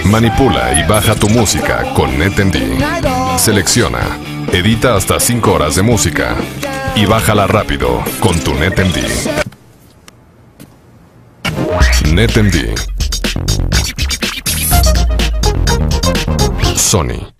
Manipula y baja tu música con NetMD. Selecciona, edita hasta 5 horas de música y bájala rápido con tu NetMD. NetMD. Sony.